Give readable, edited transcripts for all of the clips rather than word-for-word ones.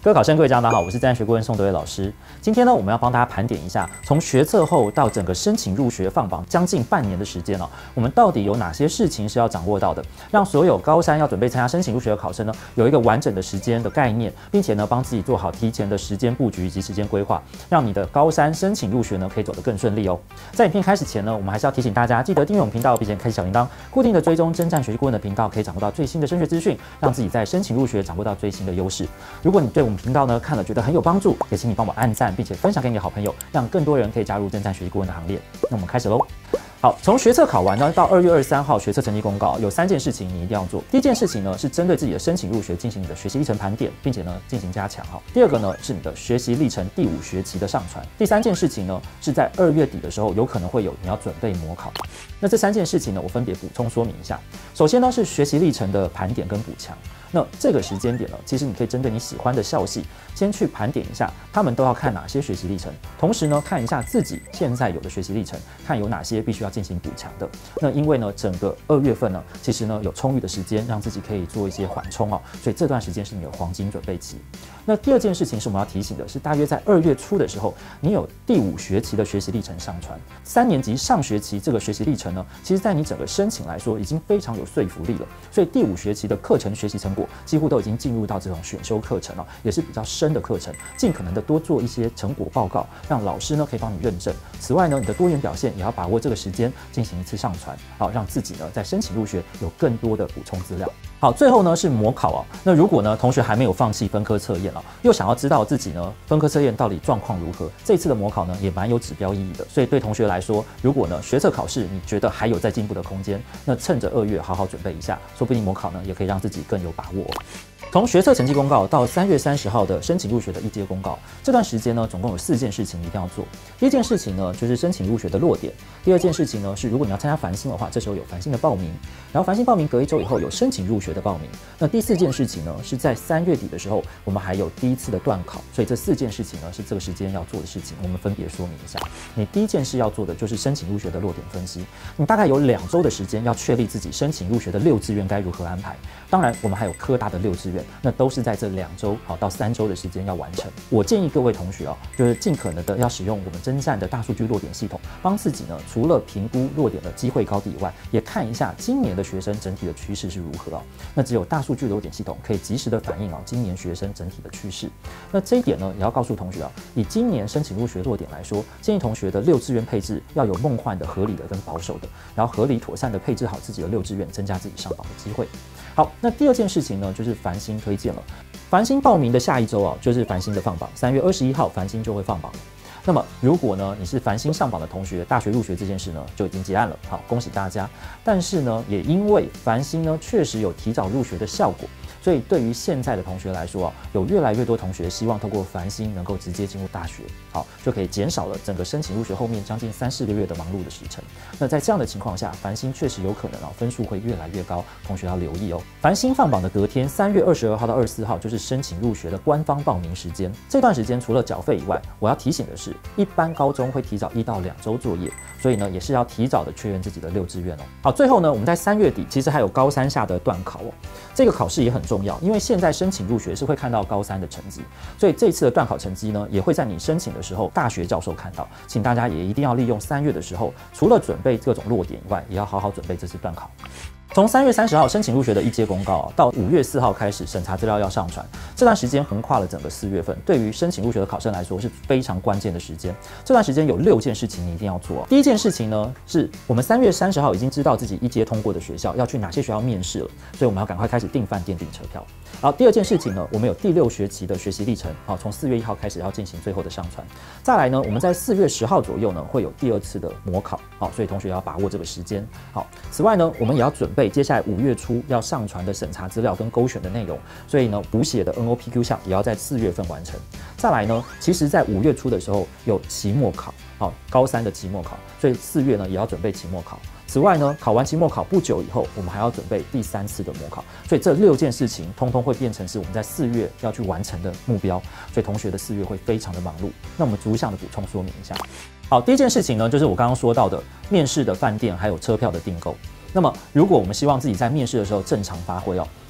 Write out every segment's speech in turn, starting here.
各位考生、各位家长好，我是自然学顾问宋德伟老师。今天呢，我们要帮大家盘点一下，从学测后到整个申请入学放榜将近半年的时间我们到底有哪些事情是要掌握到的，让所有高三要准备参加申请入学的考生呢，有一个完整的时间的概念，并且呢，帮自己做好提前的时间布局以及时间规划，让你的高三申请入学呢可以走得更顺利哦。在影片开始前呢，我们还是要提醒大家，记得订阅我们频道，并且开启小铃铛，固定的追踪征战学习顾问的频道，可以掌握到最新的升学资讯，让自己在申请入学掌握到最新的优势。如果你对我们频道呢看了觉得很有帮助，也请你帮我按赞，并且分享给你的好朋友，让更多人可以加入征战学习顾问的行列。那我们开始喽。好，从学测考完呢到2月23号学测成绩公告，有3件事情你一定要做。第一件事情呢是针对自己的申请入学进行你的学习历程盘点，并且呢进行加强。第二个呢是你的学习历程第5学期的上传。第3件事情呢是在2月底的时候有可能会有你要准备模考。那这3件事情呢我分别补充说明一下。首先呢是学习历程的盘点跟补强。那这个时间点呢，其实你可以针对你喜欢的校系，先去盘点一下，他们都要看哪些学习历程，同时呢，看一下自己现在有的学习历程，看有哪些必须要进行补强的。那因为呢，整个2月份呢，其实呢有充裕的时间，让自己可以做一些缓冲所以这段时间是你的黄金准备期。那第二件事情是我们要提醒的是，大约在2月初的时候，你有第5学期的学习历程上传。3年级上学期这个学习历程呢，其实在你整个申请来说，已经非常有说服力了。所以第5学期的课程学习成果，几乎都已经进入到这种选修课程也是比较深的课程，尽可能的多做一些成果报告，让老师呢可以帮你认证。此外呢，你的多元表现也要把握这个时间进行一次上传，让自己呢在申请入学有更多的补充资料。好，最后呢是模考那如果呢同学还没有放弃分科测验又想要知道自己呢分科测验到底状况如何，这次的模考呢也蛮有指标意义的。所以对同学来说，如果呢学测考试你觉得还有再进步的空间，那趁着2月好好准备一下，说不定模考呢也可以让自己更有把握。从学测成绩公告到3月30号的申请入学的一阶公告，这段时间呢，总共有4件事情一定要做。第一件事情呢，就是申请入学的落点；第二件事情呢，是如果你要参加繁星的话，这时候有繁星的报名，然后繁星报名隔1周以后有申请入学的报名。那第4件事情呢，是在3月底的时候，我们还有第1次的段考。所以这4件事情呢，是这个时间要做的事情，我们分别说明一下。你第一件事要做的就是申请入学的落点分析，你大概有2周的时间要确立自己申请入学的6志愿该如何安排。当然，我们还有科大的6志愿。那都是在这2周到3周的时间要完成。我建议各位同学就是尽可能的要使用我们征战的大数据落点系统，帮自己呢除了评估落点的机会高低以外，也看一下今年的学生整体的趋势是如何那只有大数据落点系统可以及时的反映今年学生整体的趋势。那这一点呢，也要告诉同学以今年申请入学落点来说，建议同学的6志愿配置要有梦幻的、合理的跟保守的，然后合理妥善的配置好自己的6志愿，增加自己上榜的机会。好，那第2件事情呢，就是繁星推荐了。繁星报名的下1周就是繁星的放榜，3月21号繁星就会放榜了。那么如果呢你是繁星上榜的同学，大学入学这件事呢就已经结案了，好，恭喜大家。但是呢，也因为繁星呢确实有提早入学的效果，所以对于现在的同学来说有越来越多同学希望透过繁星能够直接进入大学，好，就可以减少了整个申请入学后面将近3-4个月的忙碌的时程。那在这样的情况下，繁星确实有可能分数会越来越高，同学要留意繁星放榜的隔天，3月22号到24号就是申请入学的官方报名时间。这段时间除了缴费以外，我要提醒的是，一般高中会提早1到2周作业，所以呢也是要提早的确认自己的6志愿好，最后呢，我们在3月底其实还有高3下的段考这个考试也很重要，因为现在申请入学是会看到高3的成绩，所以这次的段考成绩呢，也会在你申请的时候大学教授看到。请大家也一定要利用3月的时候，除了准备各种落点以外，也要好好准备这次段考。从3月30号申请入学的一阶公告到5月4号开始审查资料要上传，这段时间横跨了整个4月份，对于申请入学的考生来说是非常关键的时间。这段时间有6件事情你一定要做。第一件事情呢，是我们3月30号已经知道自己一阶通过的学校要去哪些学校面试了，所以我们要赶快开始订饭店、订车票。好，第2件事情呢，我们有第6学期的学习历程从4月1号开始要进行最后的上传。再来呢，我们在4月10号左右呢会有第2次的模考，所以同学要把握这个时间。好，此外呢，我们也要准备接下来5月初要上传的审查资料跟勾选的内容，所以呢，补写的 NOPQ 项也要在4月份完成。再来呢，其实在5月初的时候有期末考，高3的期末考，所以4月呢也要准备期末考。此外呢，考完期末考不久以后，我们还要准备第3次的模考，所以这6件事情通通会变成是我们在4月要去完成的目标，所以同学的4月会非常的忙碌。那我们逐项的补充说明一下。好，第一件事情呢，就是我刚刚说到的面试的饭店还有车票的订购。那么，如果我们希望自己在面试的时候正常发挥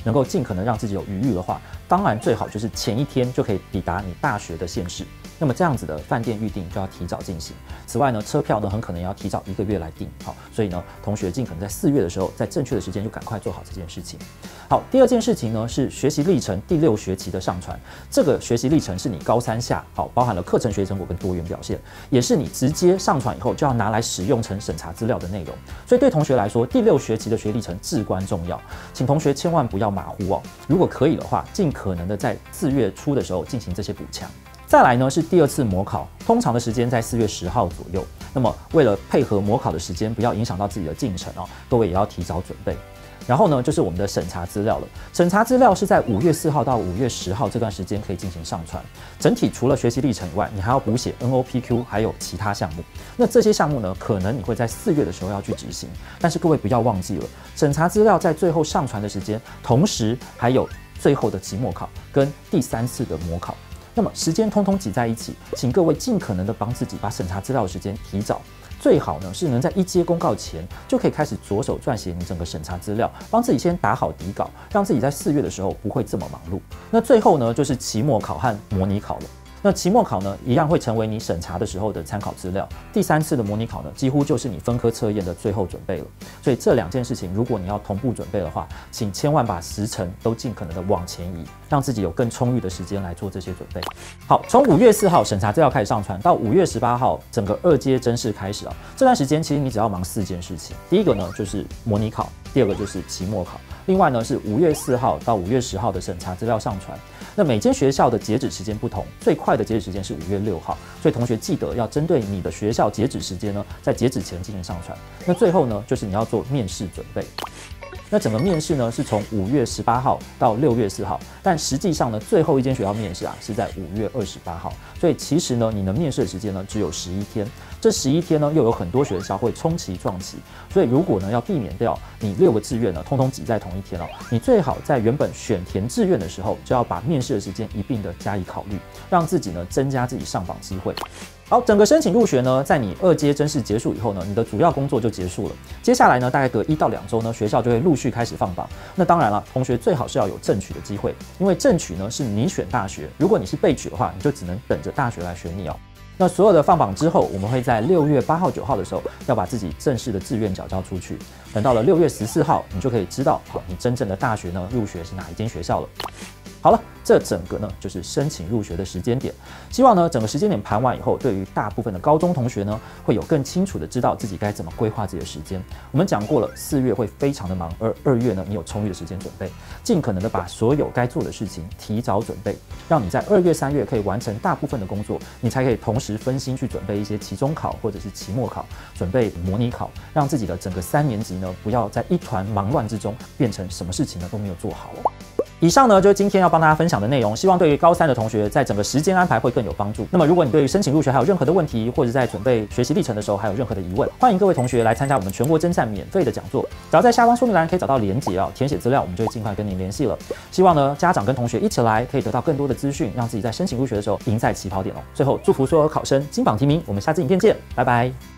能够尽可能让自己有余裕的话，当然最好就是前一天就可以抵达你大学的县市。那么这样子的饭店预订就要提早进行。此外呢，车票呢很可能也要提早1个月来订。好，所以呢，同学尽可能在4月的时候，在正确的时间就赶快做好这件事情。好，第二件事情呢是学习历程第6学期的上传。这个学习历程是你高3下，好，包含了课程学习成果跟多元表现，也是你直接上传以后就要拿来使用成审查资料的内容。所以对同学来说，第6学期的学习历程至关重要，请同学千万不要马虎哦。如果可以的话，尽可能的在4月初的时候进行这些补强。再来呢是第2次模考，通常的时间在4月10号左右。那么为了配合模考的时间，不要影响到自己的进程哦，各位也要提早准备。然后呢，就是我们的审查资料了。审查资料是在5月4号到5月10号这段时间可以进行上传。整体除了学习历程以外，你还要补写 NOPQ， 还有其他项目。那这些项目呢，可能你会在4月的时候要去执行。但是各位不要忘记了，审查资料在最后上传的时间，同时还有最后的期末考跟第3次的模考。那么时间通通挤在一起，请各位尽可能的帮自己把审查资料的时间提早，最好呢是能在一阶公告前就可以开始着手撰写你整个审查资料，帮自己先打好底稿，让自己在4月的时候不会这么忙碌。那最后呢就是期末考和模拟考了。那期末考呢，一样会成为你审查的时候的参考资料。第3次的模拟考呢，几乎就是你分科测验的最后准备了。所以这2件事情，如果你要同步准备的话，请千万把时程都尽可能的往前移，让自己有更充裕的时间来做这些准备。好，从5月4号审查资料开始上传，到5月18号整个2阶甄试开始啊，这段时间其实你只要忙4件事情。第一个呢就是模拟考，第二个就是期末考。另外呢是5月4号到5月10号的审查资料上传。那每间学校的截止时间不同，最快的截止时间是5月6号，所以同学记得要针对你的学校截止时间呢，在截止前进行上传。那最后呢，就是你要做面试准备。那整个面试呢是从5月18号到6月4号，但实际上呢，最后一间学校面试啊是在5月28号，所以其实呢，你能面试的时间呢只有11天。这11天呢，又有很多学校会冲期撞期，所以如果呢要避免掉你6个志愿呢通通挤在同一天哦，你最好在原本选填志愿的时候，就要把面试的时间一并的加以考虑，让自己呢增加自己上榜机会。好，整个申请入学呢，在你2阶甄试结束以后呢，你的主要工作就结束了。接下来呢，大概隔1到2周呢，学校就会陆续开始放榜。那当然了，同学最好是要有正取的机会，因为正取呢是你选大学，如果你是备取的话，你就只能等着大学来选你哦。那所有的放榜之后，我们会在6月8号、9号的时候，要把自己正式的志愿缴交出去。等到了6月14号，你就可以知道，你真正的大学呢入学是哪一间学校了。好了，这整个呢就是申请入学的时间点。希望呢整个时间点盘完以后，对于大部分的高中同学呢，会有更清楚的知道自己该怎么规划自己的时间。我们讲过了，4月会非常的忙，而2月呢，你有充裕的时间准备，尽可能的把所有该做的事情提早准备，让你在2月、3月可以完成大部分的工作，你才可以同时分心去准备一些期中考或者是期末考，准备模拟考，让自己的整个3年级呢，不要在一团忙乱之中变成什么事情呢都没有做好哦。以上呢就是今天要帮大家分享的内容，希望对于高3的同学在整个时间安排会更有帮助。那么如果你对于申请入学还有任何的问题，或者在准备学习历程的时候还有任何的疑问，欢迎各位同学来参加我们全国征战免费的讲座，只要在下方说明栏可以找到连结啊，填写资料，我们就会尽快跟您联系了。希望呢家长跟同学一起来，可以得到更多的资讯，让自己在申请入学的时候赢在起跑点哦。最后祝福所有考生金榜题名，我们下次影片见，拜拜。